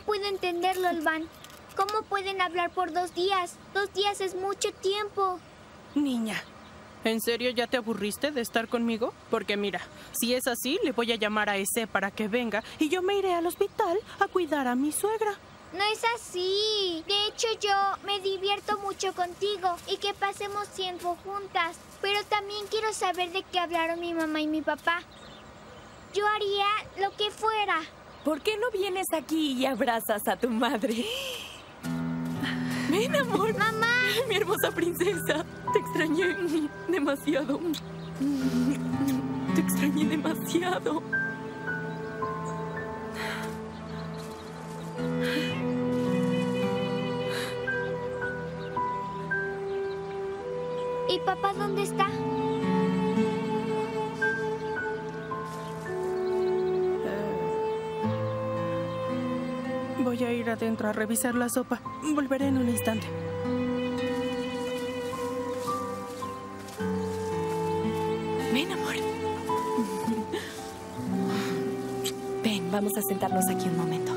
puedo entenderlo, Olvan. ¿Cómo pueden hablar por 2 días? 2 días es mucho tiempo. Niña, ¿en serio ya te aburriste de estar conmigo? Porque mira, si es así, le voy a llamar a ese para que venga y yo me iré al hospital a cuidar a mi suegra. No es así. De hecho, yo me divierto mucho contigo y que pasemos tiempo juntas. Pero también quiero saber de qué hablaron mi mamá y mi papá. Yo haría lo que fuera. ¿Por qué no vienes aquí y abrazas a tu madre? Ven, amor. ¡Mamá! Mi hermosa princesa. Te extrañé demasiado. Te extrañé demasiado. ¿Y papá dónde está? Voy a ir adentro a revisar la sopa. Volveré en un instante. Ven, amor. Ven, vamos a sentarnos aquí un momento.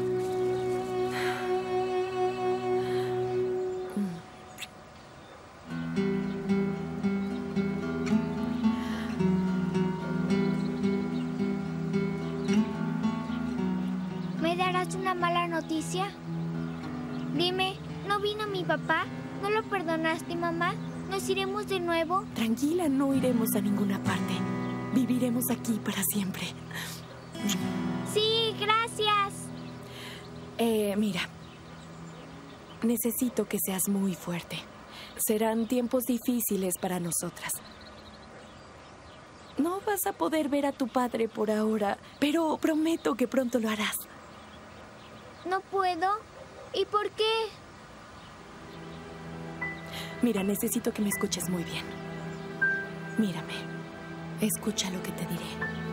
¿Me darás una mala noticia? Dime, ¿no vino mi papá? ¿No lo perdonaste, mamá? ¿Nos iremos de nuevo? Tranquila, no iremos a ninguna parte. Viviremos aquí para siempre. Sí, gracias. Mira. Necesito que seas muy fuerte. Serán tiempos difíciles para nosotras. No vas a poder ver a tu padre por ahora, pero prometo que pronto lo harás. ¿No puedo? ¿Y por qué? Mira, necesito que me escuches muy bien. Mírame. Escucha lo que te diré.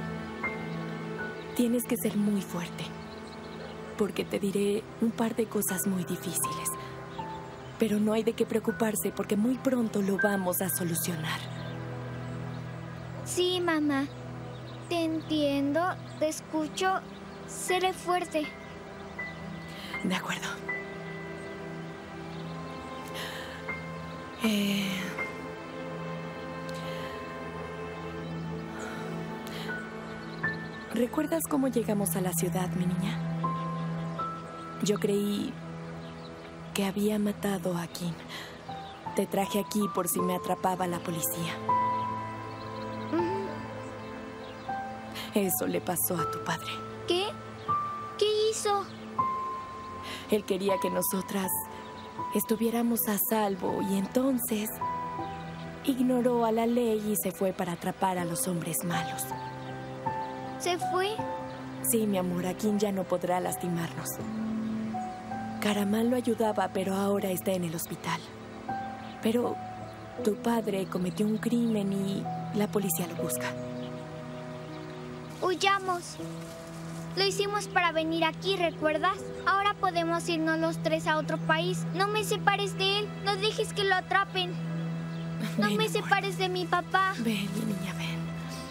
Tienes que ser muy fuerte, porque te diré un par de cosas muy difíciles. Pero no hay de qué preocuparse, porque muy pronto lo vamos a solucionar. Sí, mamá. Te entiendo, te escucho. Seré fuerte. De acuerdo. ¿Recuerdas cómo llegamos a la ciudad, mi niña? Yo creí que había matado a Kim. Te traje aquí por si me atrapaba la policía. Eso le pasó a tu padre. ¿Qué? ¿Qué hizo? Él quería que nosotras estuviéramos a salvo y entonces ignoró a la ley y se fue para atrapar a los hombres malos. ¿Se fue? Sí, mi amor, Kim ya no podrá lastimarnos. Caramal lo ayudaba, pero ahora está en el hospital. Pero tu padre cometió un crimen y la policía lo busca. Huyamos. Lo hicimos para venir aquí, ¿recuerdas? Ahora podemos irnos los 3 a otro país. No me separes de él. No dejes que lo atrapen. No me separes de mi papá. Ven, mi niña, ven.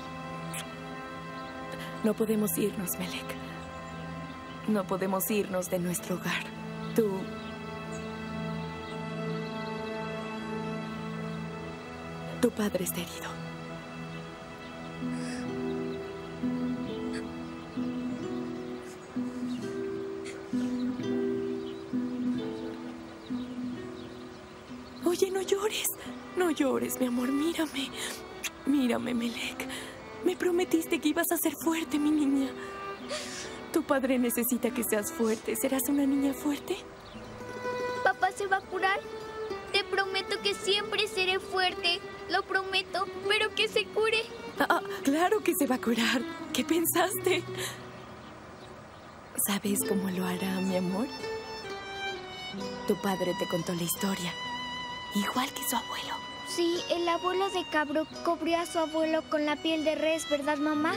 No podemos irnos, Melek. No podemos irnos de nuestro hogar. Tu padre está herido. Oye, no llores. No llores, mi amor. Mírame. Mírame, Melek. Me prometiste que ibas a ser fuerte, mi niña. Tu padre necesita que seas fuerte. ¿Serás una niña fuerte? ¿Papá se va a curar? Te prometo que siempre seré fuerte. Lo prometo, pero que se cure. Claro que se va a curar. ¿Qué pensaste? ¿Sabes cómo lo hará, mi amor? Tu padre te contó la historia. Igual que su abuelo. Sí, el abuelo de Cabro cubrió a su abuelo con la piel de res, ¿verdad, mamá?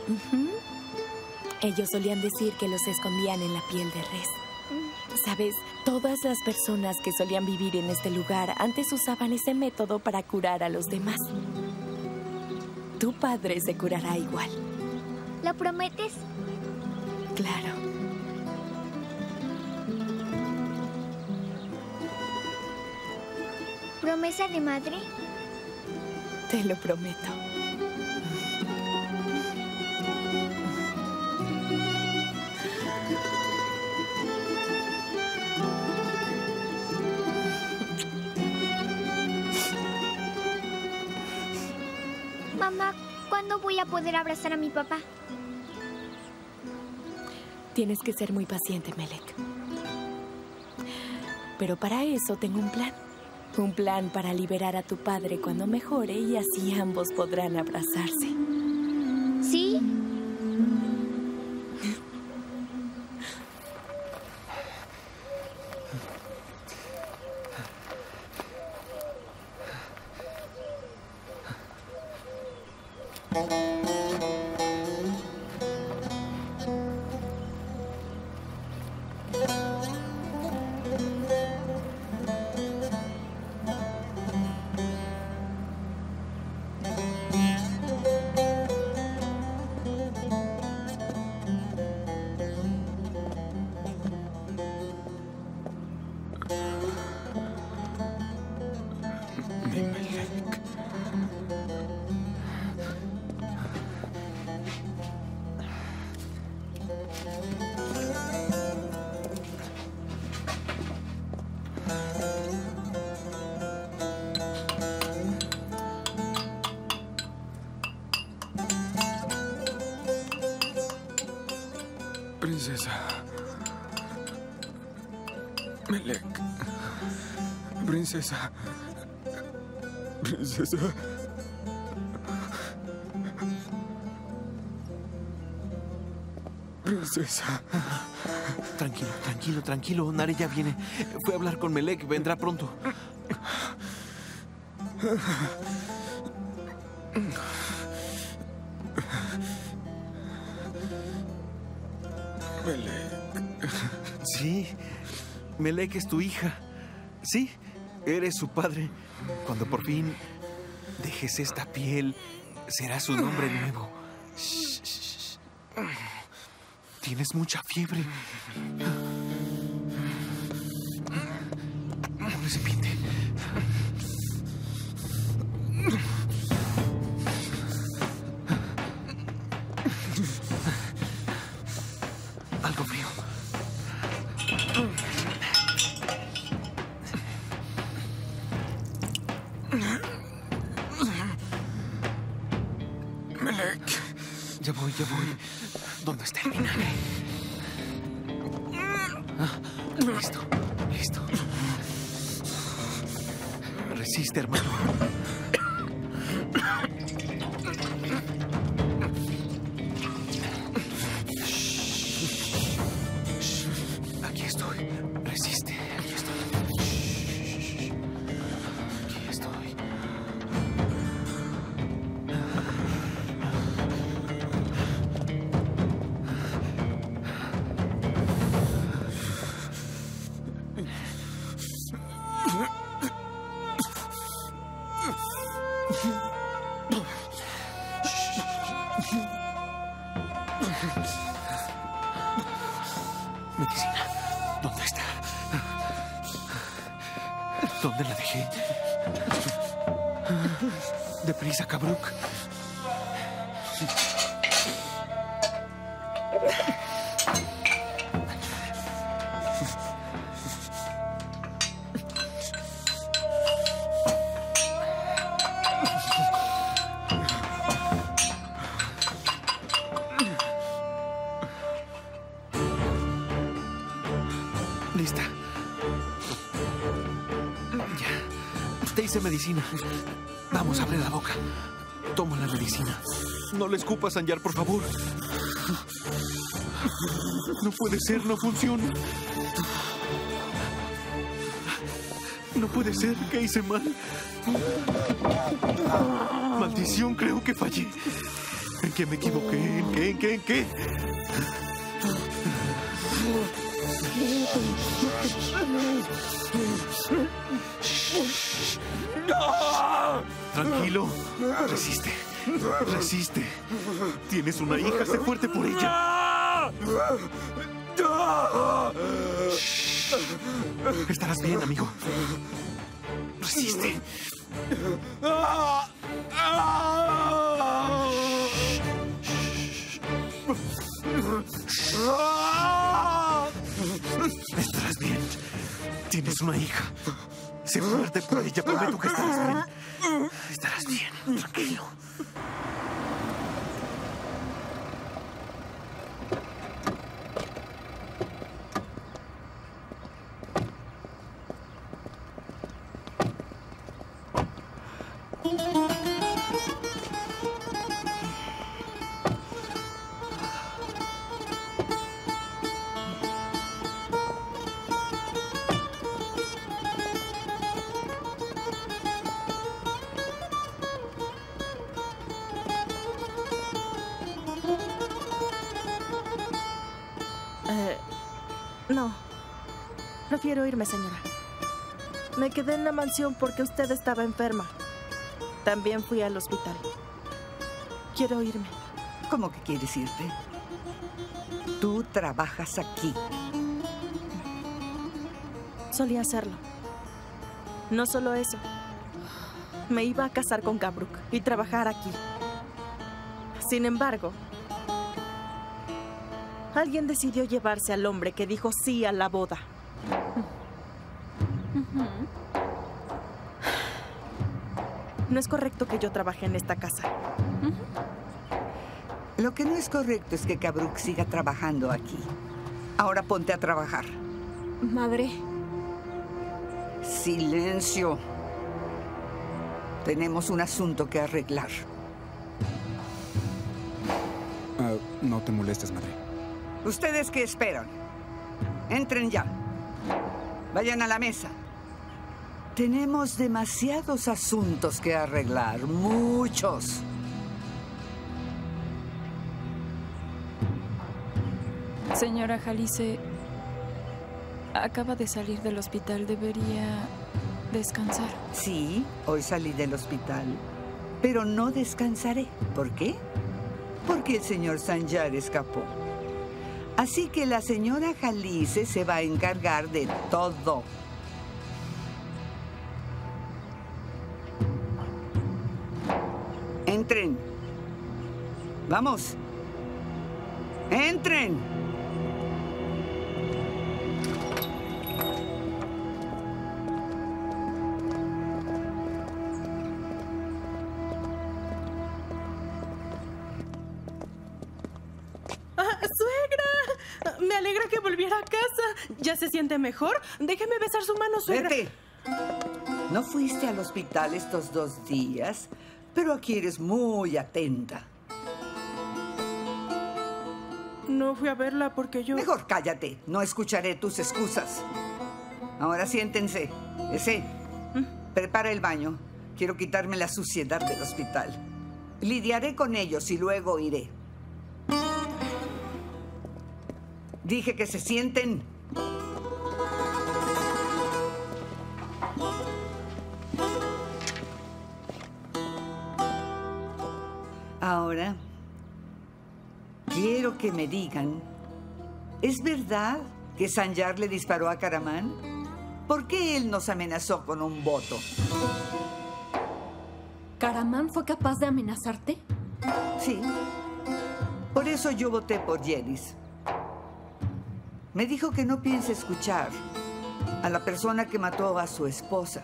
Ellos solían decir que los escondían en la piel de res. ¿Sabes? Todas las personas que solían vivir en este lugar antes usaban ese método para curar a los demás. Tu padre se curará igual. ¿Lo prometes? Claro. promesa de madre? Te lo prometo. Mamá, ¿cuándo voy a poder abrazar a mi papá? Tienes que ser muy paciente, Melek. Pero para eso tengo un plan. Un plan para liberar a tu padre cuando mejore y así ambos podrán abrazarse. ¿Sí? Princesa. Melek. Princesa. Princesa. Princesa. Tranquilo, tranquilo, tranquilo. Nare ya viene. Fue a hablar con Melek. Vendrá pronto. Melek. Sí, Melek es tu hija. Sí, eres su padre. Cuando por fin dejes esta piel, será su nombre nuevo. Shh, shh, shh. Tienes mucha fiebre. Un recipiente. Algo frío. Melek. Ya voy, ya voy. ¿Dónde está el vinagre? Listo, listo. Resiste, hermano. Aquí estoy. Resiste. Aquí estoy. Aquí estoy. Medicina. ¿Dónde está? ¿Dónde la dejé? Deprisa, Kabruk. Lista. Ya. Te hice medicina. Vamos, abre la boca. Toma la medicina. No le escupas, Sanyar, por favor. No puede ser, no funciona. No puede ser, ¿qué hice mal? Maldición, creo que fallé. ¿En qué me equivoqué? ¿En qué? Tranquilo. Resiste. Resiste. Tienes una hija, sé fuerte por ella. Estarás bien, amigo. Resiste. Estarás bien. Tienes una hija. Sé fuerte por ella. Prometo que estarás bien. Estarás bien. Tranquilo. No. Prefiero irme, señora. Me quedé en la mansión porque usted estaba enferma. También fui al hospital. Quiero irme. ¿Cómo que quieres irte? Tú trabajas aquí. Solía hacerlo. No solo eso. Me iba a casar con Gabruk y trabajar aquí. Sin embargo, alguien decidió llevarse al hombre que dijo sí a la boda. No es correcto que yo trabaje en esta casa. Lo que no es correcto es que Gabruk siga trabajando aquí. Ahora ponte a trabajar. Madre. Silencio. Tenemos un asunto que arreglar. No te molestes, madre. ¿Ustedes qué esperan? Entren ya. Vayan a la mesa. Tenemos demasiados asuntos que arreglar. Muchos. Señora Jalice, acaba de salir del hospital. Debería descansar. Sí, hoy salí del hospital, pero no descansaré. ¿Por qué? Porque el señor Sanjar escapó. Así que la señora Jalice se va a encargar de todo. Entren. Vamos. Entren. ¡Suegra! Me alegra que volviera a casa. ¿Ya se siente mejor? Déjeme besar su mano, suegra. Vete. No fuiste al hospital estos 2 días, pero aquí eres muy atenta. No fui a verla porque yo... Mejor cállate. No escucharé tus excusas. Ahora siéntense. Ese, prepara el baño. Quiero quitarme la suciedad del hospital. Lidiaré con ellos y luego iré. Dije que se sienten. Ahora, quiero que me digan, ¿es verdad que Sanjar le disparó a Karaman? ¿Por qué él nos amenazó con un voto? ¿Karaman fue capaz de amenazarte? Sí. Por eso yo voté por Yedis. Me dijo que no piense escuchar a la persona que mató a su esposa.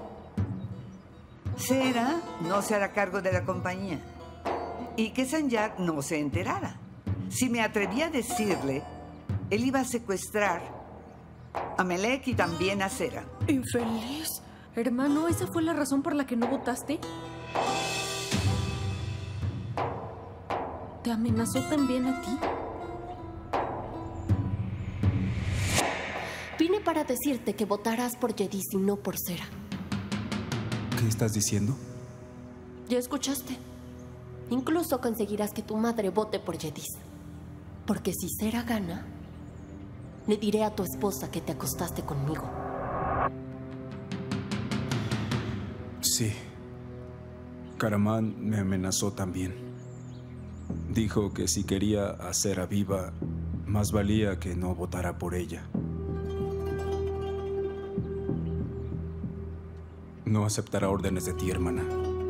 Sera no se hará cargo de la compañía. Y que Sanjar no se enterara. Si me atreví a decirle, él iba a secuestrar a Melek y también a Sera. Infeliz. Hermano, ¿esa fue la razón por la que no votaste? ¿Te amenazó también a ti? Vine para decirte que votarás por Yedis y no por Sera. ¿Qué estás diciendo? ¿Ya escuchaste? Incluso conseguirás que tu madre vote por Yedis. Porque si Sera gana, le diré a tu esposa que te acostaste conmigo. Sí. Karaman me amenazó también. Dijo que si quería a Sera viva, más valía que no votara por ella. No aceptará órdenes de ti, hermana.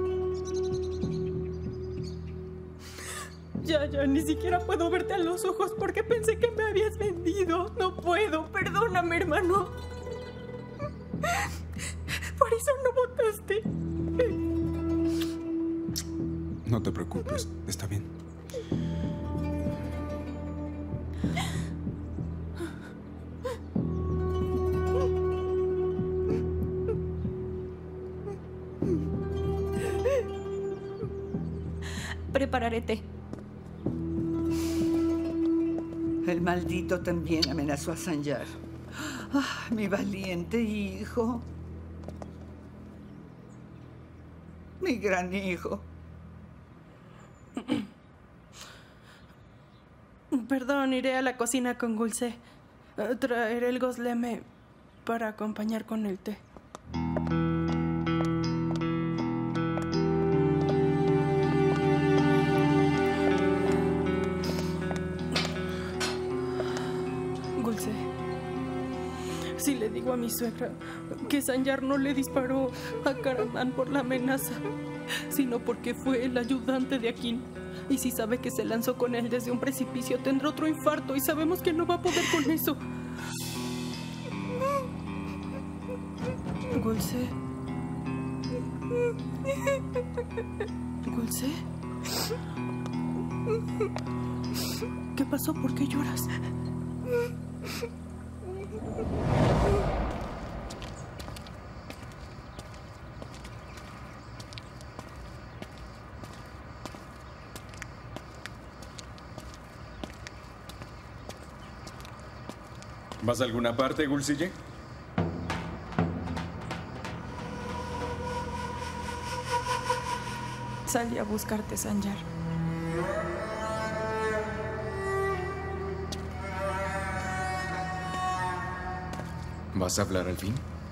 Ya, ni siquiera puedo verte a los ojos porque pensé que me habías vendido. No puedo, perdóname, hermano. Por eso no votaste. No te preocupes, está bien. Prepararé té. El maldito también amenazó a Sanjar. Ah, mi valiente hijo. Mi gran hijo. Perdón, iré a la cocina con Gulce. Traeré el gozleme para acompañar con el té. Gulce, si le digo a mi suegra que Sanjar no le disparó a Karaman por la amenaza, sino porque fue el ayudante de Akin, y si sabe que se lanzó con él desde un precipicio, tendrá otro infarto y sabemos que no va a poder con eso. Gulce. Gulce. ¿Qué pasó? ¿Por qué lloras? ¿Vas a alguna parte, Gulsille? Salí a buscarte, Sanjar. ¿Vas a hablar al fin?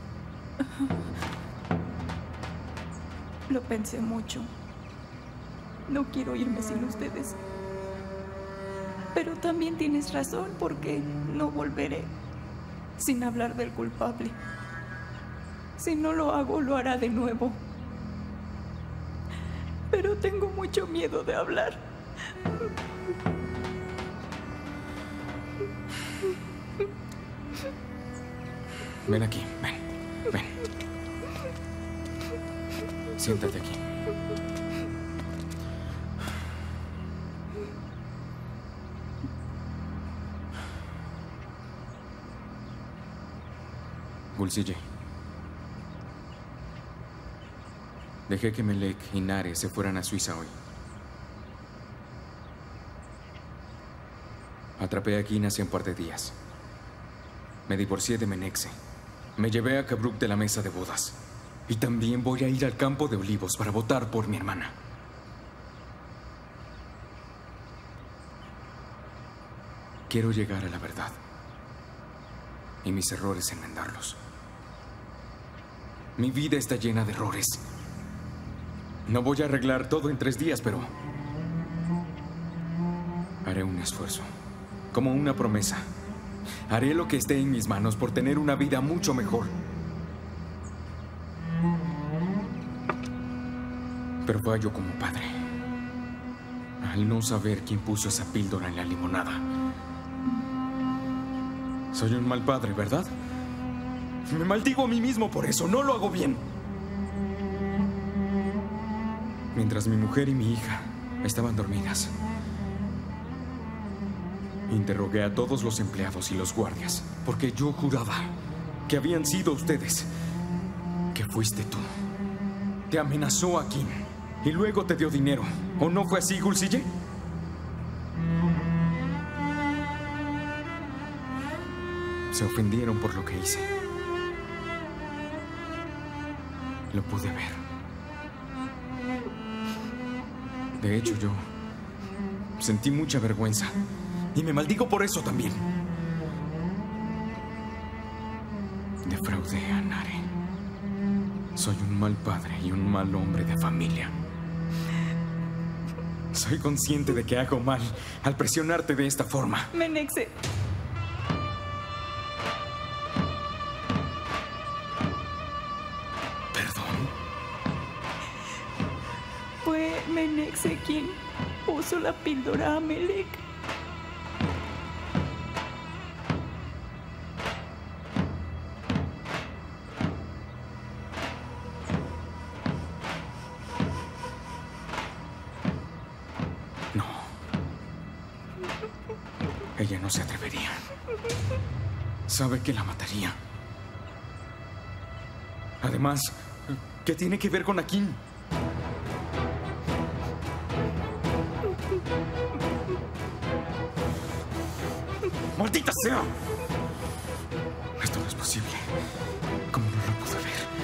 Lo pensé mucho. No quiero irme sin ustedes. Pero también tienes razón, porque no volveré sin hablar del culpable. Si no lo hago, lo hará de nuevo. Pero tengo mucho miedo de hablar. Ven aquí, ven. Siéntate aquí. Gulsille. Dejé que Melek y Nare se fueran a Suiza hoy. Atrapé a Akin hace un par de días. Me divorcié de Menexe. Me llevé a Kabruk de la mesa de bodas. Y también voy a ir al campo de olivos para votar por mi hermana. Quiero llegar a la verdad. Y mis errores enmendarlos. Mi vida está llena de errores. No voy a arreglar todo en 3 días, pero haré un esfuerzo, como una promesa. Haré lo que esté en mis manos por tener una vida mucho mejor. Pero fallo como padre, al no saber quién puso esa píldora en la limonada. Soy un mal padre, ¿verdad? Me maldigo a mí mismo por eso. No lo hago bien. Mientras mi mujer y mi hija estaban dormidas, interrogué a todos los empleados y los guardias, porque yo juraba que habían sido ustedes, que fuiste tú. Te amenazó Akin y luego te dio dinero. ¿O no fue así, Gulsille? Se ofendieron por lo que hice. Lo pude ver. De hecho, yo sentí mucha vergüenza. Y me maldigo por eso también. Defraudé a Nare. Soy un mal padre y un mal hombre de familia. Soy consciente de que hago mal al presionarte de esta forma. Menexe. Perdón. fue Menexe quien puso la píldora a Melek. No. Ella no se atrevería. Sabe que la mataría. Además, ¿qué tiene que ver con Akin? ¡Maldita sea! Esto no es posible. ¿Cómo no lo pude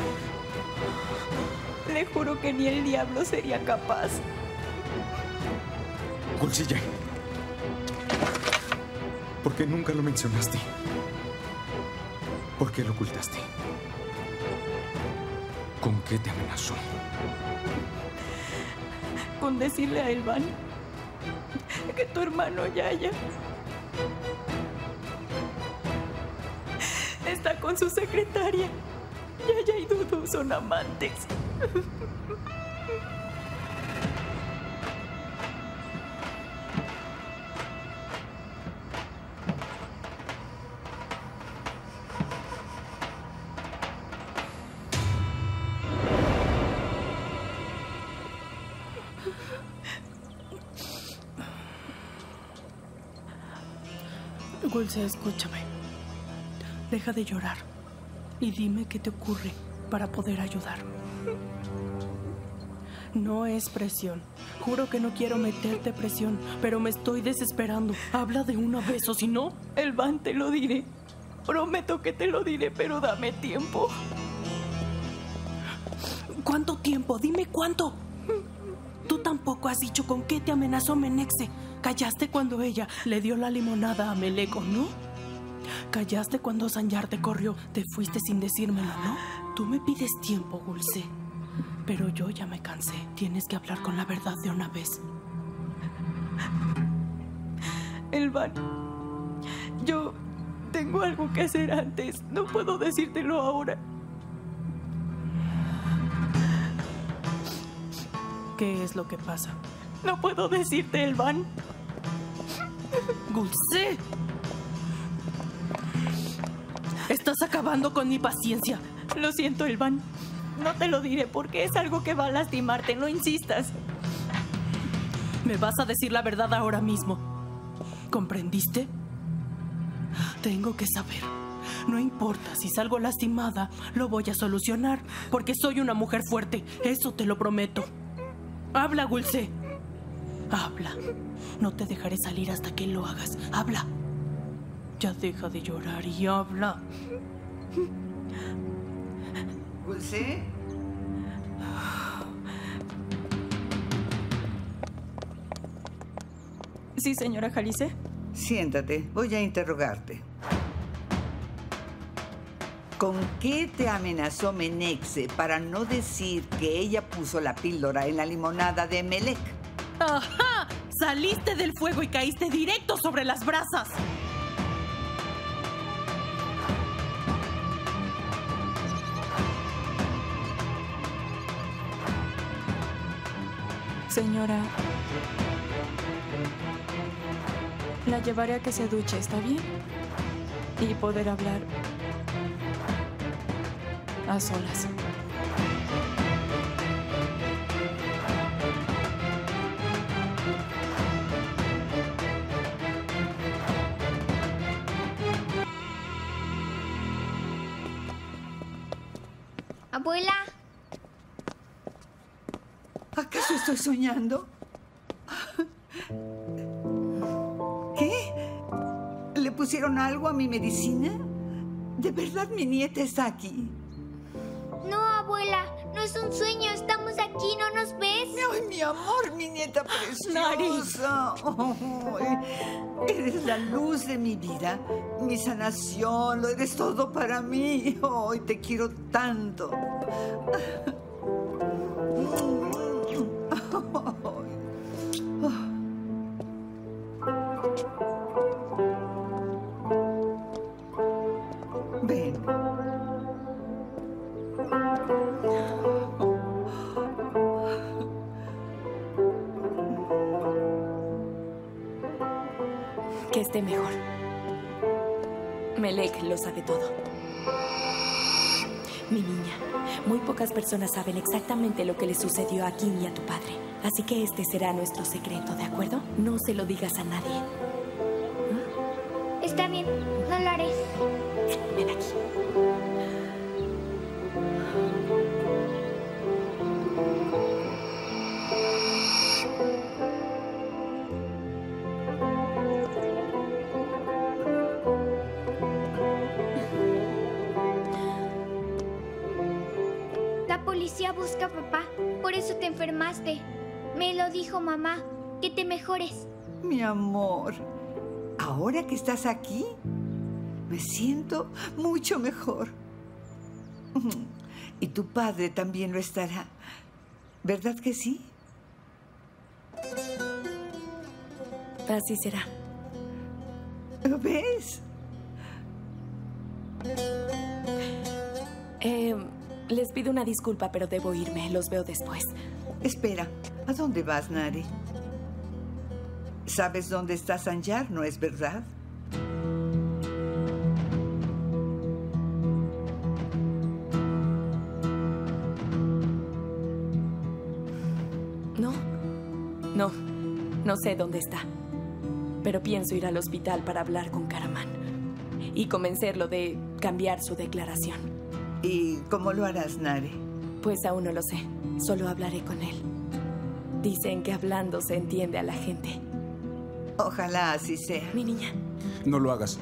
ver? Le juro que ni el diablo sería capaz. Gulsille, ¿por qué nunca lo mencionaste? ¿Por qué lo ocultaste? ¿Con qué te amenazó? Con decirle a Elvan que tu hermano Yaya está con su secretaria. Yaya y Dudu son amantes. Gulse, escúchame. Deja de llorar y dime qué te ocurre para poder ayudar. No es presión. Juro que no quiero meterte presión, pero me estoy desesperando. Habla de una vez, o si no... Elvan, te lo diré. Prometo que te lo diré, pero dame tiempo. ¿Cuánto tiempo? Dime cuánto. Tú tampoco has dicho con qué te amenazó Menexe. Callaste cuando ella le dio la limonada a Melek, ¿no? Callaste cuando Sanjar te corrió. Te fuiste sin decírmelo, ¿no? Tú me pides tiempo, Gulse. Pero yo ya me cansé. Tienes que hablar con la verdad de una vez. Elvan, yo tengo algo que hacer antes. No puedo decírtelo ahora. ¿Qué es lo que pasa? No puedo decirte, Elvan. ¡Gulse! Estás acabando con mi paciencia. Lo siento, Elvan. No te lo diré porque es algo que va a lastimarte. No insistas. Me vas a decir la verdad ahora mismo. ¿Comprendiste? Tengo que saber. No importa si salgo lastimada, lo voy a solucionar porque soy una mujer fuerte. Eso te lo prometo. Habla, Gulse. Habla. No te dejaré salir hasta que lo hagas. Habla. Ya deja de llorar y habla. ¿Gulse? Sí, señora Jalice. Siéntate, voy a interrogarte. ¿Con qué te amenazó Menexe para no decir que ella puso la píldora en la limonada de Melek? ¡Ajá! Saliste del fuego y caíste directo sobre las brasas. Señora, la llevaré a que se duche, ¿está bien? Y poder hablar a solas. Abuela. ¿Acaso estoy soñando? ¿Qué? ¿Le pusieron algo a mi medicina? ¿De verdad mi nieta está aquí? No, abuela, no es un sueño, estamos aquí, ¿no nos ves? ¡Ay, mi amor, mi nieta preciosa! Ay, eres la luz de mi vida, mi sanación, lo eres todo para mí. Hoy te quiero tanto. Ven. esté mejor. Melek lo sabe todo. Mi niña, muy pocas personas saben exactamente lo que le sucedió a Kim y a tu padre. Así que este será nuestro secreto, ¿de acuerdo? No se lo digas a nadie. ¿Ah? Está bien, no lo haré. Ven aquí. La policía busca a papá, por eso te enfermaste. Me lo dijo mamá, que te mejores. Mi amor, ahora que estás aquí, me siento mucho mejor. Y tu padre también lo estará. ¿Verdad que sí? Así será. ¿Lo ves? Les pido una disculpa, pero debo irme. Los veo después. Espera, ¿a dónde vas, Nare? ¿Sabes dónde está Sanjar, no es verdad? No sé dónde está. Pero pienso ir al hospital para hablar con Karaman y convencerlo de cambiar su declaración. ¿Y cómo lo harás, Nare? Pues aún no lo sé. Solo hablaré con él. Dicen que hablando se entiende a la gente. Ojalá así sea. Mi niña. No lo hagas.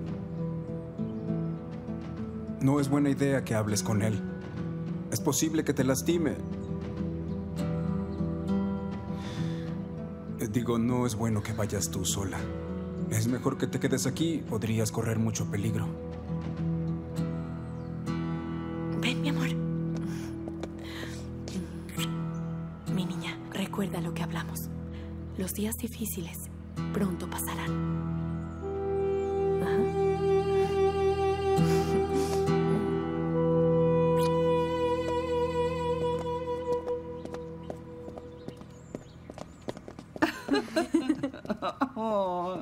No es buena idea que hables con él. Es posible que te lastime. Digo, no es bueno que vayas tú sola. Es mejor que te quedes aquí. Podrías correr mucho peligro. Ven, mi amor. Mi niña, recuerda lo que hablamos. Los días difíciles pronto pasarán. Oh.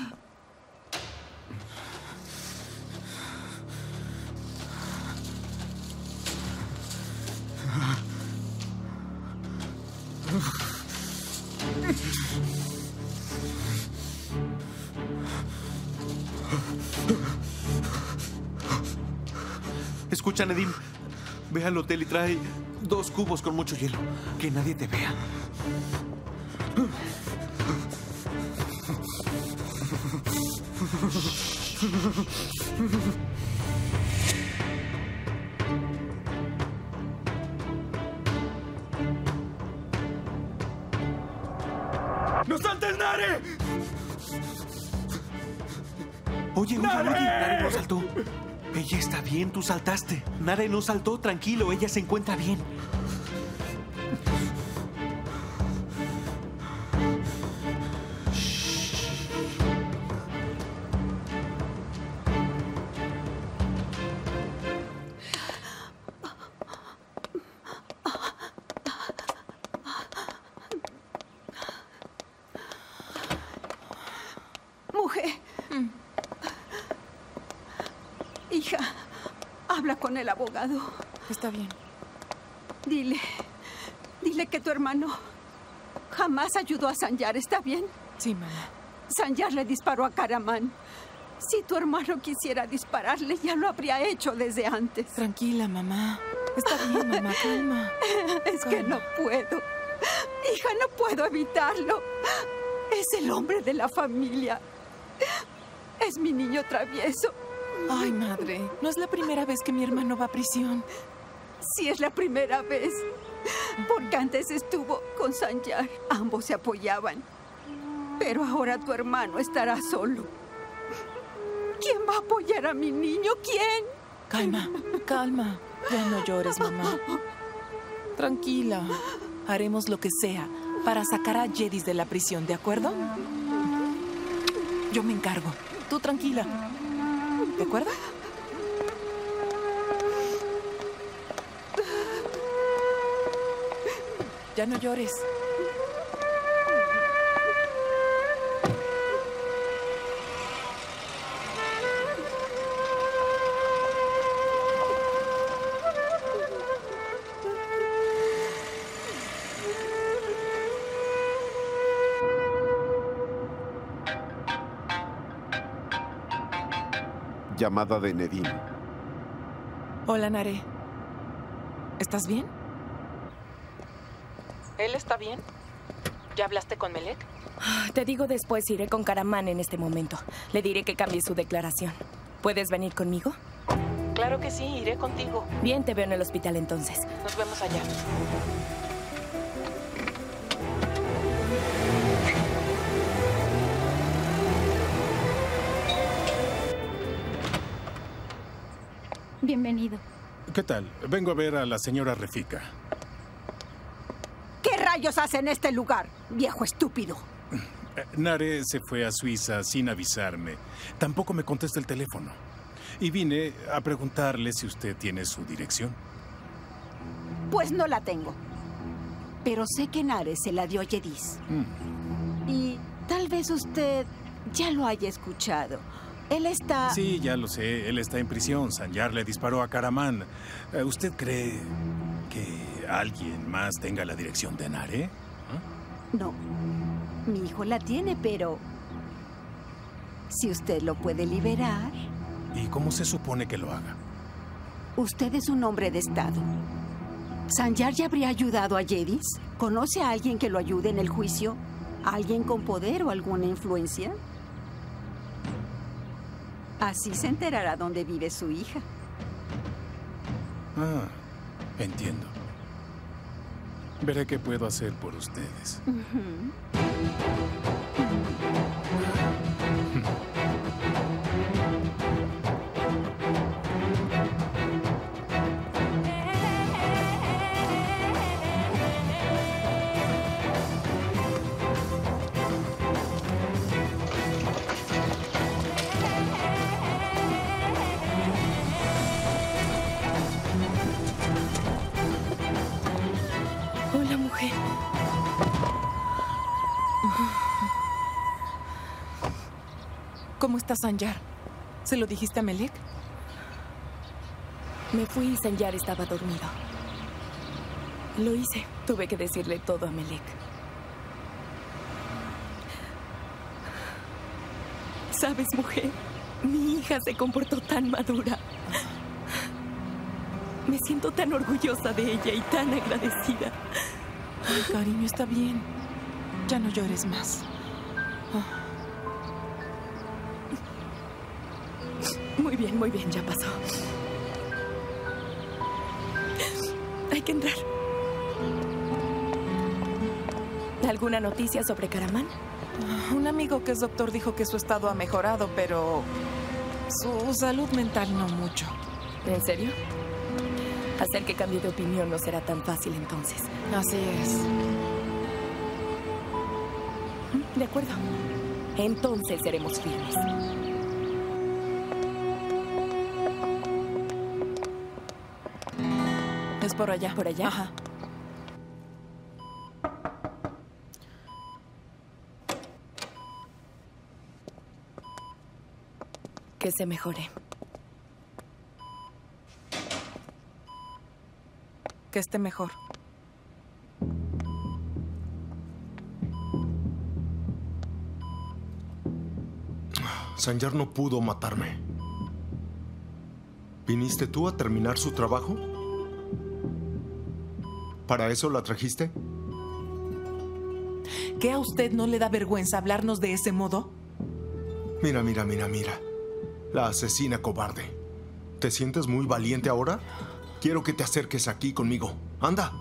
Escucha, Nedim. Ve al hotel y trae 2 cubos con mucho hielo. Que nadie te vea. ¡No saltes, Nare! Oye, Nare no saltó. Ella está bien, tú saltaste. Nare no saltó, tranquilo, ella se encuentra bien. Hija, habla con el abogado. Está bien. Dile que tu hermano jamás ayudó a Sanjar, ¿está bien? Sí, mamá. Sanjar le disparó a Karaman. Si tu hermano quisiera dispararle, ya lo habría hecho desde antes. Tranquila, mamá. Está bien, mamá, calma. Es que no puedo. Hija, no puedo evitarlo. Es el hombre de la familia. Es mi niño travieso. Ay, madre, no es la primera vez que mi hermano va a prisión. Sí, es la primera vez. Porque antes estuvo con Sanjar. Ambos se apoyaban. Pero ahora tu hermano estará solo. ¿Quién va a apoyar a mi niño? ¿Quién? Calma, calma. Ya no llores, mamá. Tranquila. Haremos lo que sea para sacar a Jedis de la prisión, ¿de acuerdo? Yo me encargo. Tú tranquila. ¿De acuerdo? Ya no llores. llamada de Nedim. Hola, Nare. ¿Estás bien? ¿Él está bien? ¿Ya hablaste con Melek? Te digo después, iré con Karaman en este momento. Le diré que cambie su declaración. ¿Puedes venir conmigo? Claro que sí, iré contigo. Bien, te veo en el hospital entonces. Nos vemos allá. Bienvenido. ¿Qué tal? Vengo a ver a la señora Refika. ¿Qué rayos hace en este lugar, viejo estúpido? Nare se fue a Suiza sin avisarme. Tampoco me contesta el teléfono. Y vine a preguntarle si usted tiene su dirección. Pues no la tengo. Pero sé que Nare se la dio a Yedis. Y tal vez usted ya lo haya escuchado. Él está... Sí, ya lo sé. Él está en prisión. Sanjar le disparó a Karaman. ¿Usted cree que alguien más tenga la dirección de Nare? No. Mi hijo la tiene, pero... si usted lo puede liberar... ¿Y cómo se supone que lo haga? Usted es un hombre de Estado. ¿Sanjar ya habría ayudado a Yedis? ¿Conoce a alguien que lo ayude en el juicio? ¿Alguien con poder o alguna influencia? Así se enterará dónde vive su hija. Ah, entiendo. Veré qué puedo hacer por ustedes. Hola, mujer. ¿Cómo está Sanjar? ¿Se lo dijiste a Melek? Me fui y Sanjar estaba dormido. Lo hice. Tuve que decirle todo a Melek. ¿Sabes, mujer? Mi hija se comportó tan madura. Me siento tan orgullosa de ella y tan agradecida. Ay, cariño, está bien. Ya no llores más. Muy bien, ya pasó. Hay que entrar. ¿Alguna noticia sobre Karaman? Un amigo que es doctor dijo que su estado ha mejorado, pero su salud mental no mucho. ¿En serio? Hacer que cambie de opinión no será tan fácil entonces. Así es. De acuerdo. Entonces seremos firmes. Es por allá. ¿Por allá? Ajá. Que se mejore. Que esté mejor. Sanjar no pudo matarme. ¿Viniste tú a terminar su trabajo? ¿Para eso la trajiste? ¿Qué a usted no le da vergüenza hablarnos de ese modo? Mira. La asesina cobarde. ¿Te sientes muy valiente ahora? Quiero que te acerques aquí conmigo. ¡Anda!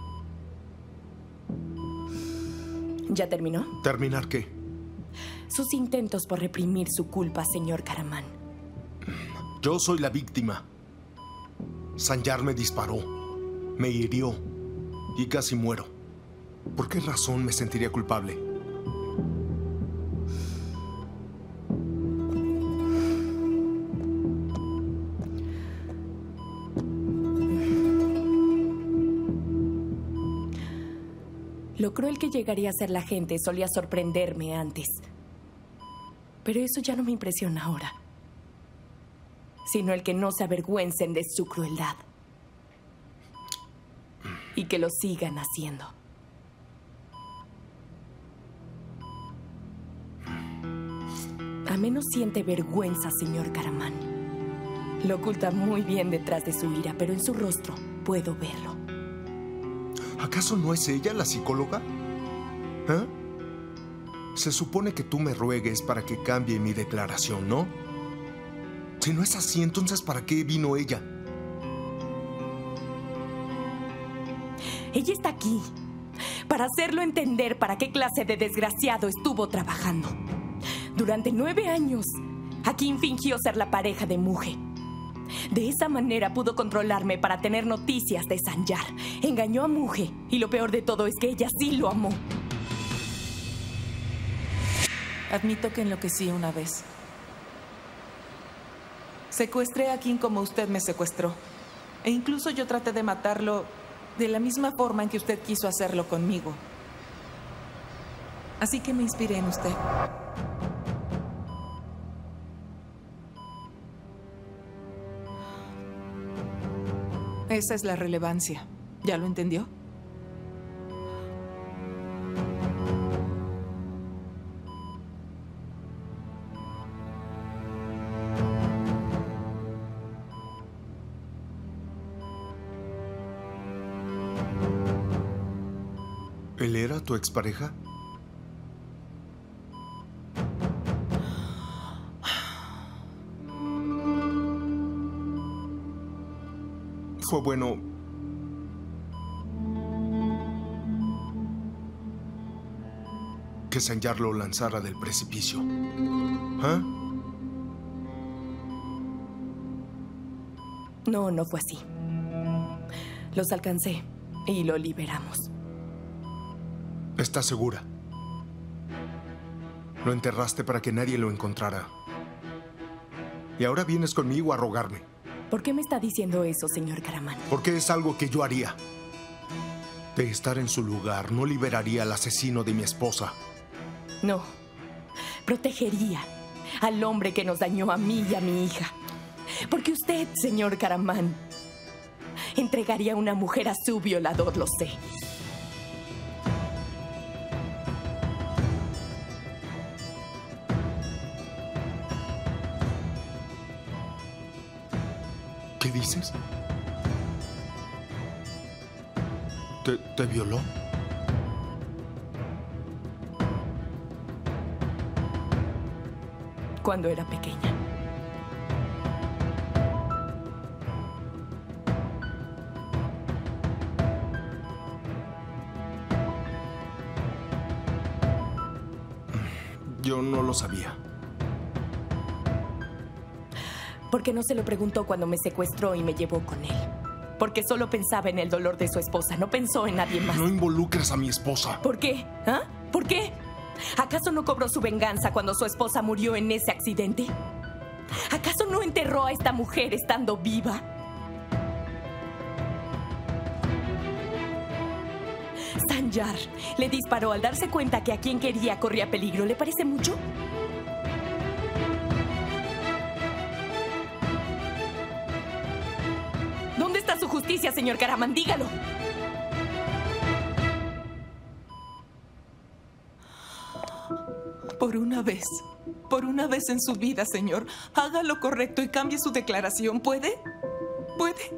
¿Ya terminó? ¿Terminar qué? Sus intentos por reprimir su culpa, señor Karaman. Yo soy la víctima. Sanjar me disparó, me hirió y casi muero. ¿Por qué razón me sentiría culpable? Lo cruel que llegaría a ser la gente solía sorprenderme antes. Pero eso ya no me impresiona ahora. Sino el que no se avergüencen de su crueldad. Y que lo sigan haciendo. ¿A menos siente vergüenza, señor Karaman? Lo oculta muy bien detrás de su ira, pero en su rostro puedo verlo. ¿Acaso no es ella la psicóloga? ¿Eh? Se supone que tú me ruegues para que cambie mi declaración, ¿no? Si no es así, entonces ¿para qué vino ella? Ella está aquí para hacerlo entender para qué clase de desgraciado estuvo trabajando. Durante 9 años, Akin fingió ser la pareja de Muge. De esa manera pudo controlarme para tener noticias de Sanjar. Engañó a Muge y lo peor de todo es que ella sí lo amó. Admito que enloquecí una vez. Secuestré a Akin como usted me secuestró. E incluso yo traté de matarlo de la misma forma en que usted quiso hacerlo conmigo. Así que me inspiré en usted. Esa es la relevancia. ¿Ya lo entendió? ¿Él era tu expareja? Fue bueno que Sanjar lo lanzara del precipicio. ¿Ah? No, no fue así. Los alcancé y lo liberamos. ¿Estás segura? Lo enterraste para que nadie lo encontrara. Y ahora vienes conmigo a rogarme. ¿Por qué me está diciendo eso, señor Karaman? Porque es algo que yo haría. De estar en su lugar, no liberaría al asesino de mi esposa. No. Protegería al hombre que nos dañó a mí y a mi hija. Porque usted, señor Karaman, entregaría a una mujer a su violador, lo sé. ¿Qué dices? ¿Te violó? Cuando era pequeña. Yo no lo sabía. Porque no se lo preguntó cuando me secuestró y me llevó con él. Porque solo pensaba en el dolor de su esposa, no pensó en nadie más. No involucres a mi esposa. ¿Por qué? ¿Ah? ¿Por qué? ¿Acaso no cobró su venganza cuando su esposa murió en ese accidente? ¿Acaso no enterró a esta mujer estando viva? Sanjar le disparó al darse cuenta que a quien quería corría peligro. ¿Le parece mucho? ¿Dónde está su justicia, señor Karaman? Dígalo. Por una vez en su vida, señor, haga lo correcto y cambie su declaración. ¿Puede? ¿Puede?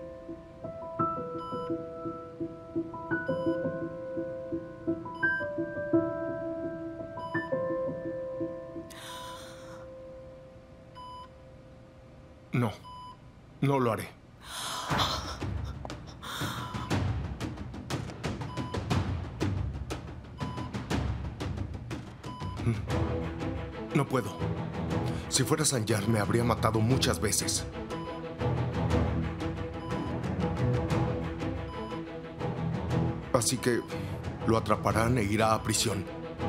No, no lo haré. No puedo. Si fuera Sanjar, me habría matado muchas veces. Así que lo atraparán e irá a prisión.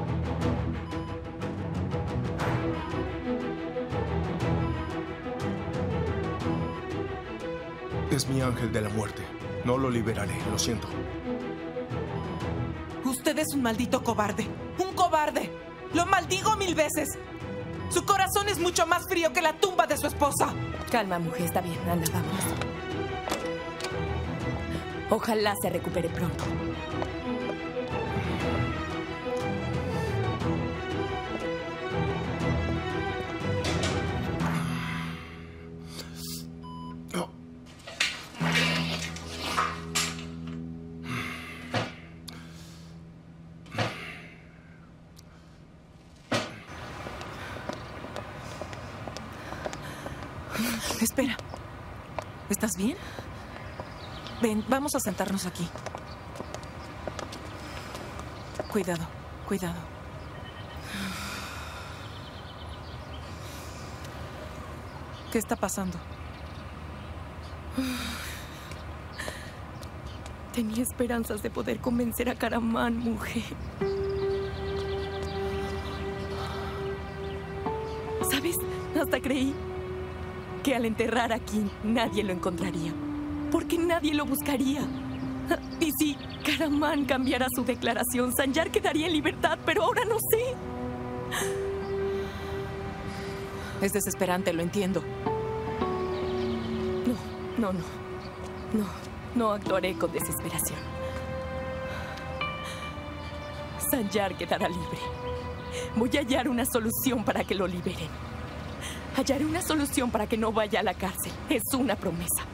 Es mi ángel de la muerte. No lo liberaré, lo siento. Usted es un maldito cobarde. ¡Un cobarde! ¡Lo maldigo 1000 veces! Su corazón es mucho más frío que la tumba de su esposa. Calma, mujer, está bien. Anda, vámonos. Ojalá se recupere pronto. Espera. ¿Estás bien? Ven, vamos a sentarnos aquí. Cuidado, cuidado. ¿Qué está pasando? Tenía esperanzas de poder convencer a Karaman, mujer. ¿Sabes? Hasta creí que al enterrar a Kim nadie lo encontraría. Porque nadie lo buscaría. Y si Karaman cambiara su declaración, Sanjar quedaría en libertad, pero ahora no sé. Es desesperante, lo entiendo. No actuaré con desesperación. Sanjar quedará libre. Voy a hallar una solución para que lo liberen. Hallaré una solución para que no vaya a la cárcel. Es una promesa.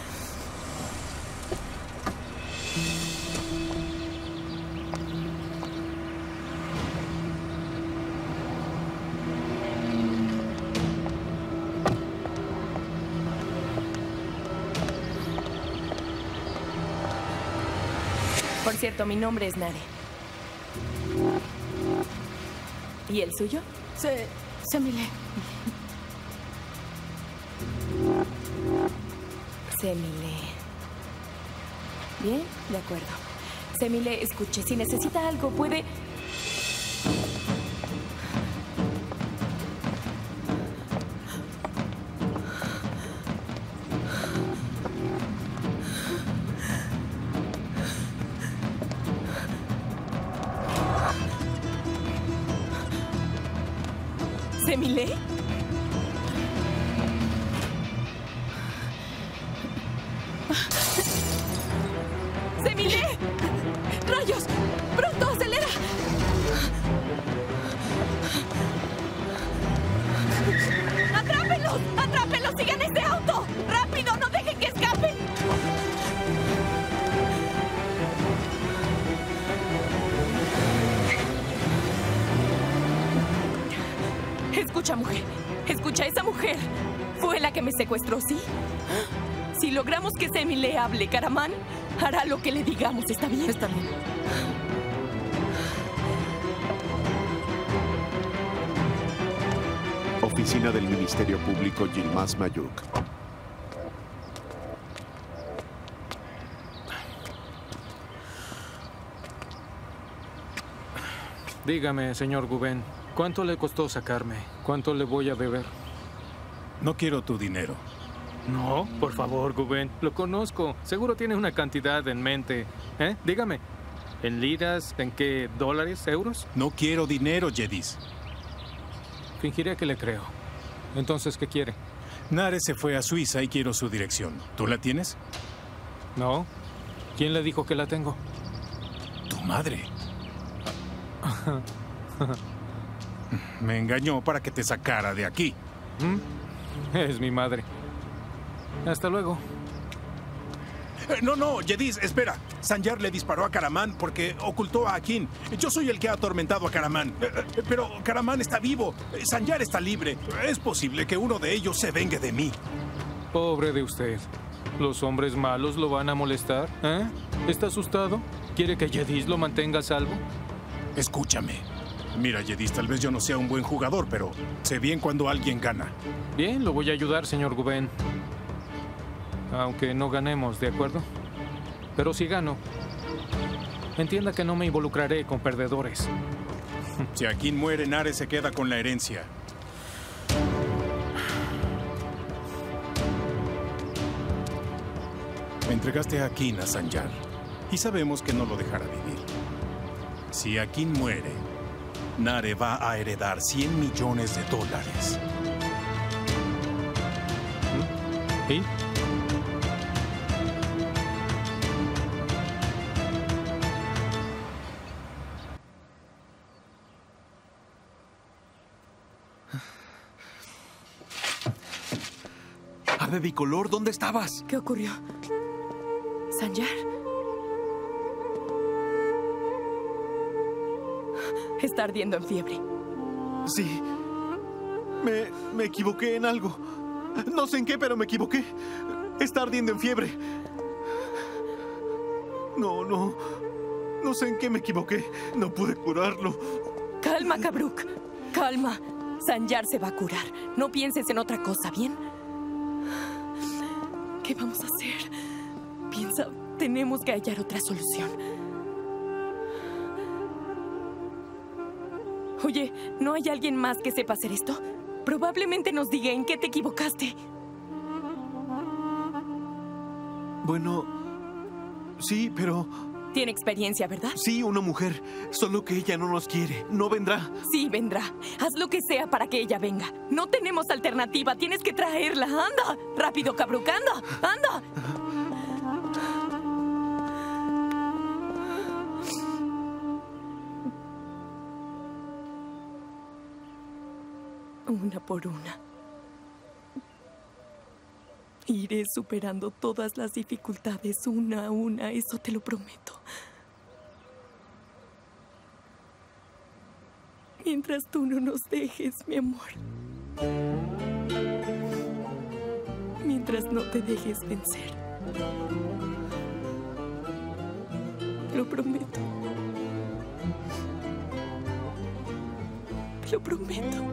Por cierto, mi nombre es Nare. ¿Y el suyo? Semile. Semile. Bien, de acuerdo. Semile, escuche, si necesita algo, puede... ¿Semile? ¡Semile! ¡Rayos! ¡Pronto, acelera! ¡Atrápenlos! ¡Atrápenlos! ¡Sigan este auto! ¡Rápido! ¡No dejen que escapen! Escucha, mujer. Escucha, esa mujer fue la que me secuestró, ¿sí? Si logramos que Semile hable, Karaman hará lo que le digamos. ¿Está bien? Está bien. Oficina del Ministerio Público Yilmaz Mayuk. Dígame, señor Guben, ¿cuánto le costó sacarme? ¿Cuánto le voy a deber? No quiero tu dinero. No, por favor, Guben. Lo conozco. Seguro tiene una cantidad en mente. Dígame. ¿En liras? ¿En qué? ¿Dólares? ¿Euros? No quiero dinero, Jedis. Fingiré que le creo. Entonces, ¿qué quiere? Nare se fue a Suiza y quiero su dirección. ¿Tú la tienes? No. ¿Quién le dijo que la tengo? Tu madre. Me engañó para que te sacara de aquí. Es mi madre. Hasta luego. No, Jedis, espera. Sanjar le disparó a Karaman porque ocultó a Akin. Yo soy el que ha atormentado a Karaman. Pero Karaman está vivo. Sanjar está libre. Es posible que uno de ellos se vengue de mí. Pobre de usted. ¿Los hombres malos lo van a molestar? ¿Está asustado? ¿Quiere que Jedis lo mantenga a salvo? Escúchame. Mira, Jedis, tal vez yo no sea un buen jugador, pero sé bien cuando alguien gana. Bien, lo voy a ayudar, señor Guben. Aunque no ganemos, ¿de acuerdo? Pero si gano, entienda que no me involucraré con perdedores. Si Akin muere, Nare se queda con la herencia. Entregaste a Akin a Sanjar y sabemos que no lo dejará vivir. Si Akin muere, Nare va a heredar $100 millones. ¿Y? Ave bicolor, ¿dónde estabas? ¿Qué ocurrió? ¿Sanjar? Está ardiendo en fiebre. Sí. Me equivoqué en algo. No sé en qué, pero me equivoqué. Está ardiendo en fiebre. No sé en qué me equivoqué. No pude curarlo. Calma, Kabruk. Calma. Sanjar se va a curar. No pienses en otra cosa, ¿bien? ¿Qué vamos a hacer? Piensa, tenemos que hallar otra solución. Oye, ¿no hay alguien más que sepa hacer esto? Probablemente nos diga en qué te equivocaste. Bueno, sí, pero... Tiene experiencia, ¿verdad? Sí, una mujer. Solo que ella no nos quiere. No vendrá. Sí, vendrá. Haz lo que sea para que ella venga. No tenemos alternativa. Tienes que traerla. ¡Anda! ¡Rápido, Kabruk! ¡Anda! ¡Anda! Una por una. Iré superando todas las dificultades una a una, eso te lo prometo. Mientras tú no nos dejes, mi amor. Mientras no te dejes vencer. Lo prometo. Te lo prometo.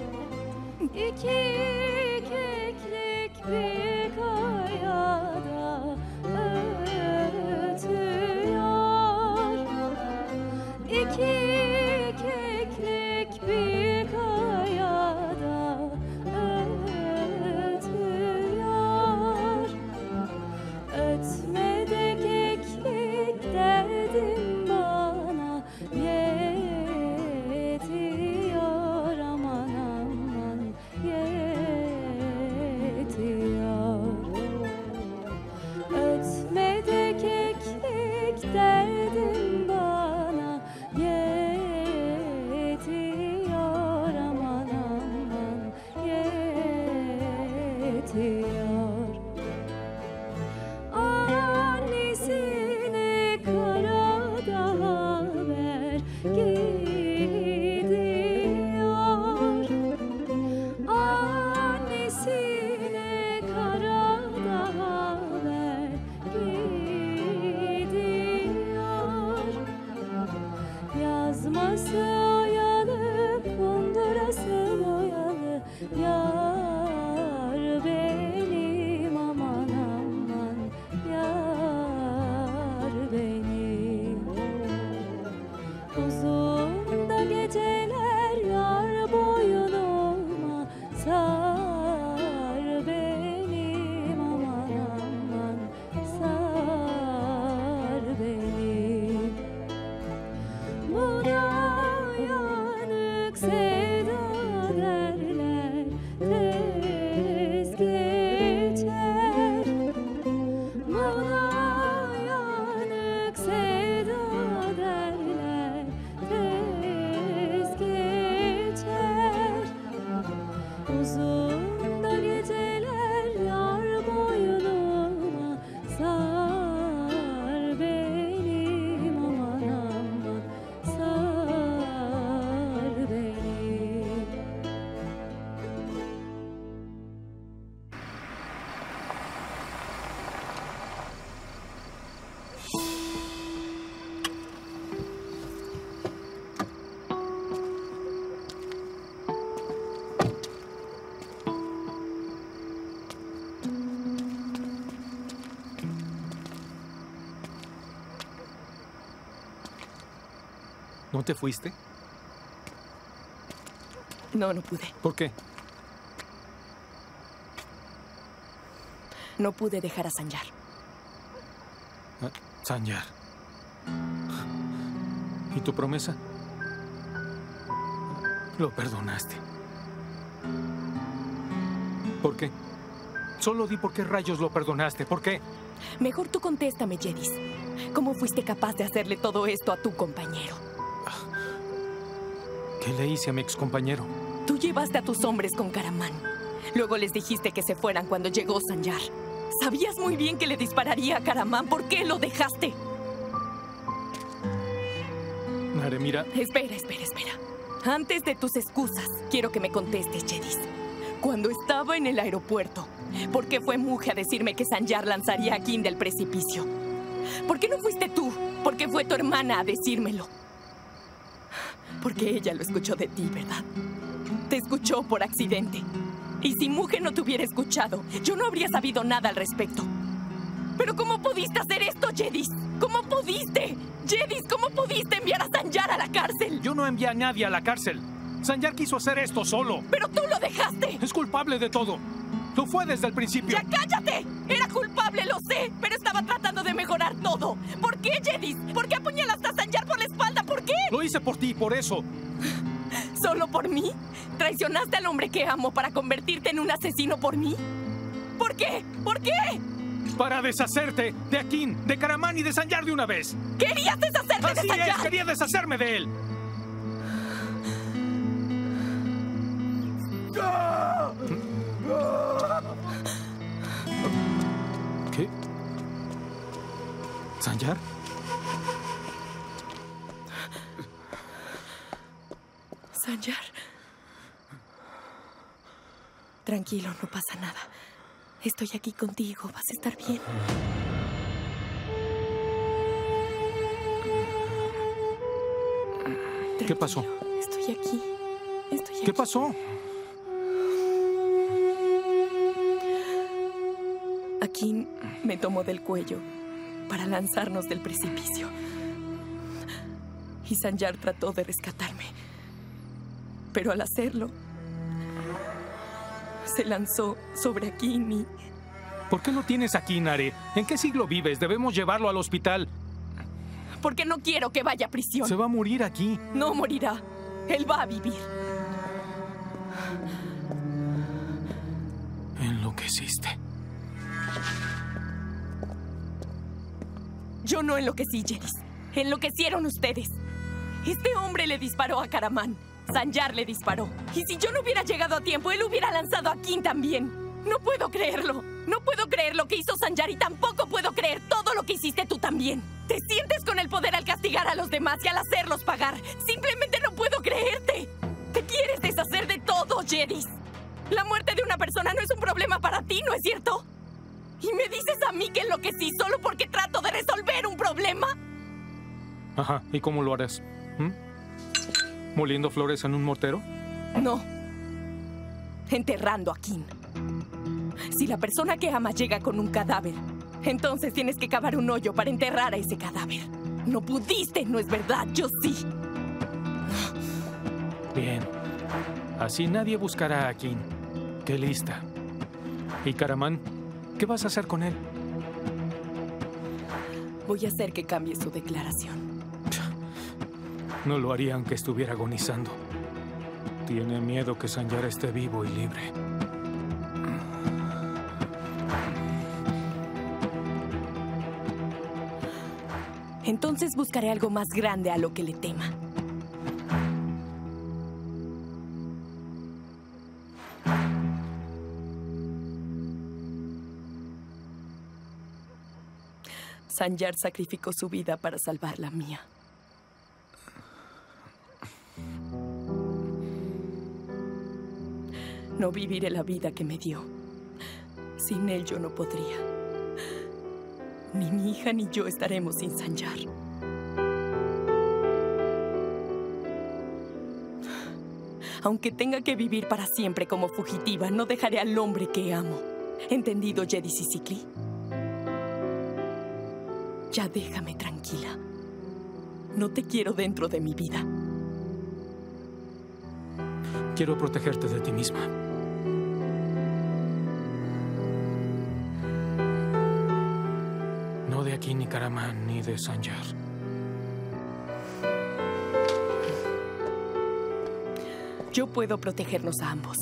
İki keklik bir kayada ötüyor. İki keklik bir kayada ötüyor. Ötme de keklik derdim bana yetiyor aman aman yetiyor. Ötme de keklik derdim bana yetiyor aman aman yetiyor. Annesine karada haber gidiyor. Annesine karada haber gidiyor. Yazması oyalı, kundurası boyalı. Yar benim aman aman yar benim. Uzun da geceler yar boynuma sar benim aman aman sar benim. Buna yanık sevda derler tez geçer. Buna yanık sevda derler tez geçer. Uzun da geceler yar boynuma sar benim aman aman sar benim. ¿No te fuiste? No, no pude. ¿Por qué? No pude dejar a Sanjar. Sanjar. ¿Y tu promesa? Lo perdonaste. ¿Por qué? Solo di por qué rayos lo perdonaste. ¿Por qué? Mejor tú contéstame, Jedis. ¿Cómo fuiste capaz de hacerle todo esto a tu compañero? ¿Qué le hice a mi excompañero? Tú llevaste a tus hombres con Karaman. Luego les dijiste que se fueran cuando llegó Sanjar. Sabías muy bien que le dispararía a Karaman. ¿Por qué lo dejaste? Nare, mira. Espera. Antes de tus excusas, quiero que me contestes, Jedis. Cuando estaba en el aeropuerto, ¿por qué fue Muge a decirme que Sanjar lanzaría a Akin del precipicio? ¿Por qué no fuiste tú? ¿Por qué fue tu hermana a decírmelo? Porque ella lo escuchó de ti, ¿verdad? Te escuchó por accidente. Y si Muge no te hubiera escuchado, yo no habría sabido nada al respecto. ¿Pero cómo pudiste hacer esto, Jedis? ¿Cómo pudiste? Jedis, ¿cómo pudiste enviar a Sanjar a la cárcel? Yo no envié a nadie a la cárcel. Sanjar quiso hacer esto solo. ¡Pero tú lo dejaste! Es culpable de todo. Lo fue desde el principio. ¡Ya cállate! Era culpable, lo sé, pero estaba tratando de mejorar todo. ¿Por qué, Jedis? ¿Por qué apuñalaste a Sanjar por la espalda? ¿Por qué? Lo hice por ti, por eso. ¿Solo por mí? ¿Traicionaste al hombre que amo para convertirte en un asesino por mí? ¿Por qué? ¿Por qué? Para deshacerte de Akin, de Karaman y de Sanjar de una vez. ¿Querías deshacerte de Sanjar? Así es, quería deshacerme de él. ¿Qué? ¿Sanjar? Sanjar. Tranquilo, no pasa nada. Estoy aquí contigo, vas a estar bien. Tranquilo. ¿Qué pasó? Estoy aquí. ¿Qué pasó? Akin me tomó del cuello para lanzarnos del precipicio. Y Sanjar trató de rescatarme. Pero al hacerlo, se lanzó sobre Akin y... ¿Por qué lo tienes aquí, Nare? ¿En qué siglo vives? Debemos llevarlo al hospital. Porque no quiero que vaya a prisión. Se va a morir aquí. No morirá. Él va a vivir. Enloqueciste. Yo no enloquecí, Jedis. Enloquecieron ustedes. Este hombre le disparó a Karaman. Sanjar le disparó. Y si yo no hubiera llegado a tiempo, él hubiera lanzado a Akin también. No puedo creerlo. No puedo creer lo que hizo Sanjar y tampoco puedo creer todo lo que hiciste tú también. Te sientes con el poder al castigar a los demás y al hacerlos pagar. Simplemente no puedo creerte. Te quieres deshacer de todo, Jedis. La muerte de una persona no es un problema para ti, ¿no es cierto? ¿Y me dices a mí que enloquecí solo porque trato de resolver un problema? Ajá, ¿y cómo lo harás? ¿Moliendo flores en un mortero? No. Enterrando a Akin. Si la persona que amas llega con un cadáver, entonces tienes que cavar un hoyo para enterrar a ese cadáver. No pudiste, ¿no es verdad? Yo sí. Bien. Así nadie buscará a Akin. ¡Qué lista! ¿Y Karaman? ¿Qué vas a hacer con él? Voy a hacer que cambie su declaración. No lo haría aunque estuviera agonizando. Tiene miedo que Sanjar esté vivo y libre. Entonces buscaré algo más grande a lo que le tema. Sanjar sacrificó su vida para salvar la mía. No viviré la vida que me dio. Sin él yo no podría. Ni mi hija ni yo estaremos sin Sanjar. Aunque tenga que vivir para siempre como fugitiva, no dejaré al hombre que amo. ¿Entendido, Jedis y Sikli? Ya déjame tranquila. No te quiero dentro de mi vida. Quiero protegerte de ti misma. No de Akin ni Karaman ni de Sanjar. Yo puedo protegernos a ambos.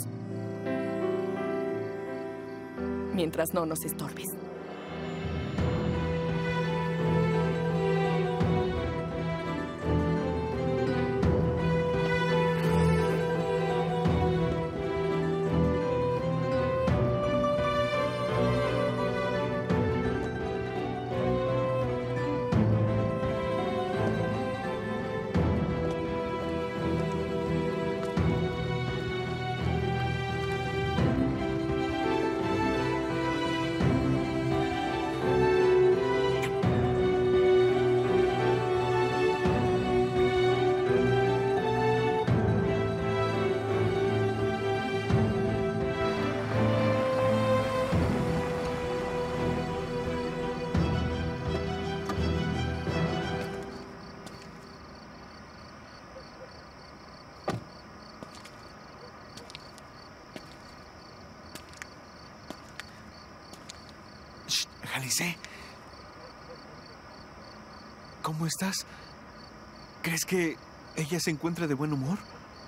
Mientras no nos estorbes. Jalice, ¿cómo estás? ¿Crees que ella se encuentre de buen humor?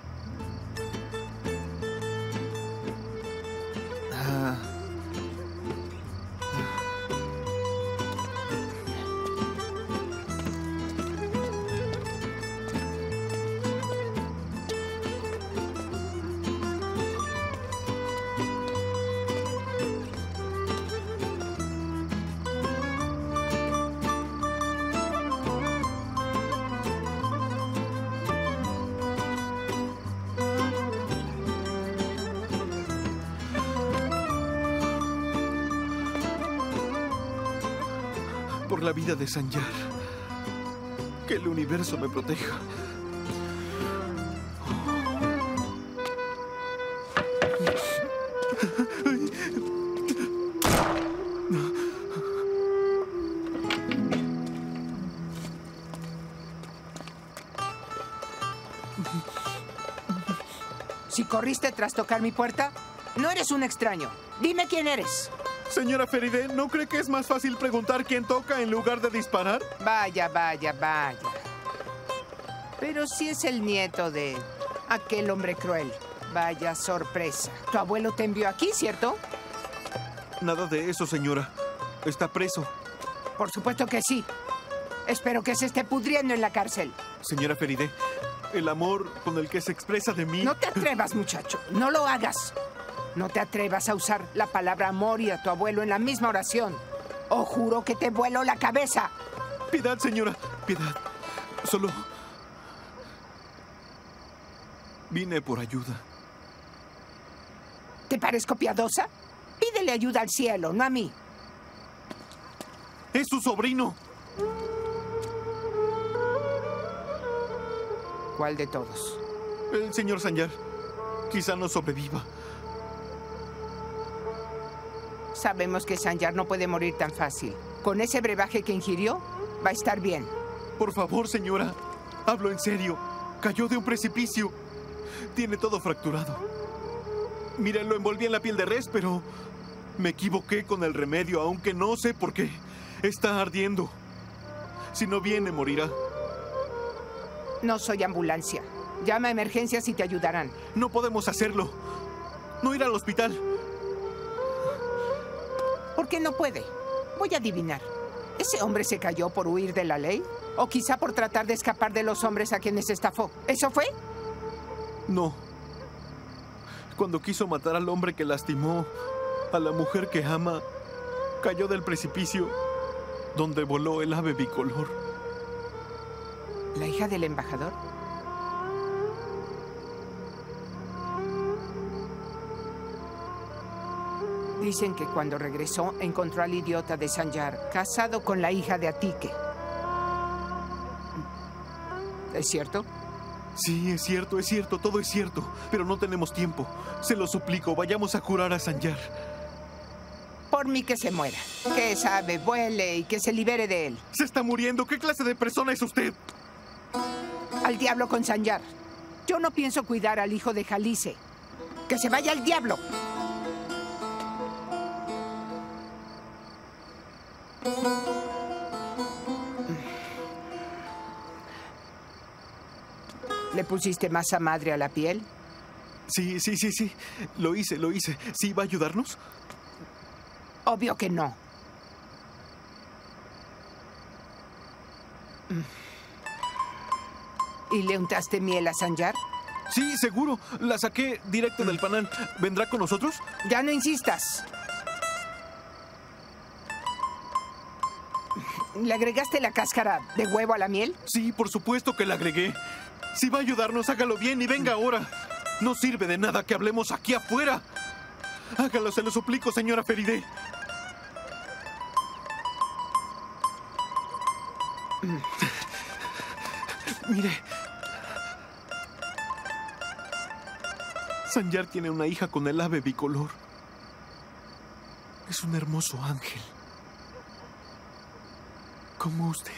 Por la vida de Sanjar, que el universo me proteja. Si corriste tras tocar mi puerta, no eres un extraño. Dime quién eres. Señora Feride, ¿no cree que es más fácil preguntar quién toca en lugar de disparar? Vaya, vaya, vaya. Pero si es el nieto de aquel hombre cruel. Vaya sorpresa. Tu abuelo te envió aquí, ¿cierto? Nada de eso, señora. Está preso. Por supuesto que sí. Espero que se esté pudriendo en la cárcel. Señora Feride, el amor con el que se expresa de mí... No te atrevas, muchacho. No lo hagas. No te atrevas a usar la palabra amor y a tu abuelo en la misma oración. O juro que te vuelo la cabeza. Piedad, señora. Piedad. Solo... vine por ayuda. ¿Te parezco piadosa? Pídele ayuda al cielo, no a mí. ¡Es su sobrino! ¿Cuál de todos? El señor Sanjar. Quizá no sobreviva. Sabemos que Sanjar no puede morir tan fácil. Con ese brebaje que ingirió, va a estar bien. Por favor, señora. Hablo en serio. Cayó de un precipicio. Tiene todo fracturado. Mire, lo envolví en la piel de res, pero me equivoqué con el remedio, aunque no sé por qué. Está ardiendo. Si no viene, morirá. No soy ambulancia. Llama a emergencias y te ayudarán. No podemos hacerlo. No ir al hospital. ¿Por qué no puede? Voy a adivinar. ¿Ese hombre se cayó por huir de la ley? ¿O quizá por tratar de escapar de los hombres a quienes estafó? ¿Eso fue? No. Cuando quiso matar al hombre que lastimó a la mujer que ama, cayó del precipicio donde voló el ave bicolor. ¿La hija del embajador? Dicen que cuando regresó encontró al idiota de Sanjar casado con la hija de Atique. ¿Es cierto? Sí, es cierto, todo es cierto. Pero no tenemos tiempo. Se lo suplico, vayamos a curar a Sanjar. Por mí que se muera. Que esa ave vuele y que se libere de él. Se está muriendo. ¿Qué clase de persona es usted? Al diablo con Sanjar. Yo no pienso cuidar al hijo de Jalice. ¡Que se vaya al diablo! ¿Le pusiste masa madre a la piel? Sí. Lo hice. ¿Sí va a ayudarnos? Obvio que no. ¿Y le untaste miel a Sanjar? Sí, seguro. La saqué directo del panal. ¿Vendrá con nosotros? Ya no insistas. ¿Le agregaste la cáscara de huevo a la miel? Sí, por supuesto que la agregué. Si va a ayudarnos, hágalo bien y venga ahora. No sirve de nada que hablemos aquí afuera. Hágalo, se lo suplico, señora Feride. Mire. Sanjar tiene una hija con el ave bicolor. Es un hermoso ángel. Como usted.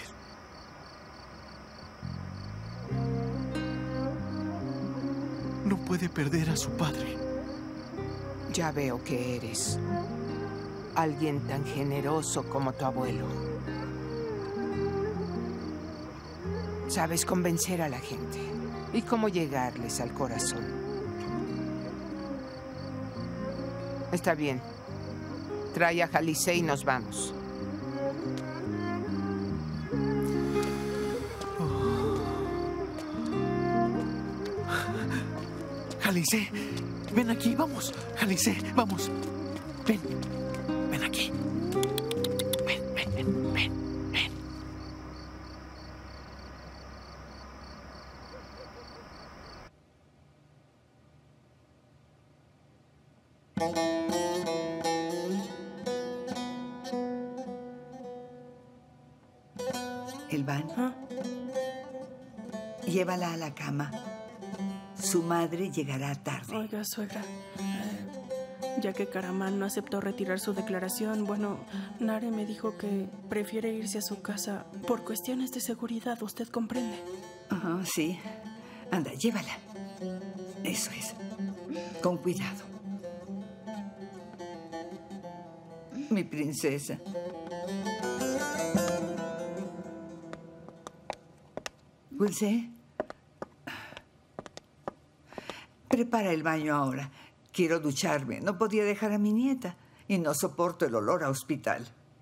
No puede perder a su padre. Ya veo que eres alguien tan generoso como tu abuelo. Sabes convencer a la gente y cómo llegarles al corazón. Está bien. Trae a Jalice y nos vamos. Jalice, ven aquí, vamos. Jalice, vamos. Ven, ven aquí. Ven, ven, ven, ven, ven. Elván, llévala a la cama. Su madre llegará tarde. Oiga, suegra, ya que Caramán no aceptó retirar su declaración, bueno, Nare me dijo que prefiere irse a su casa por cuestiones de seguridad, ¿usted comprende? Ajá, sí. Anda, llévala. Eso es. Con cuidado. Mi princesa. Dulce, prepara el baño ahora. Quiero ducharme. No podía dejar a mi nieta y no soporto el olor a hospital.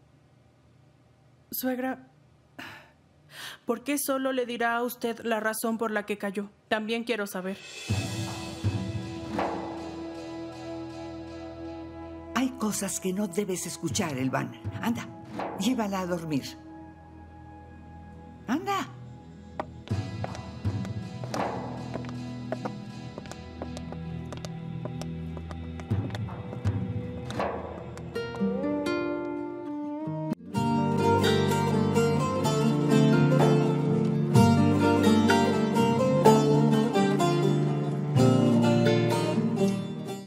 Suegra, ¿por qué solo le dirá a usted la razón por la que cayó? También quiero saber. Hay cosas que no debes escuchar, Elván. Anda, llévala a dormir. Anda.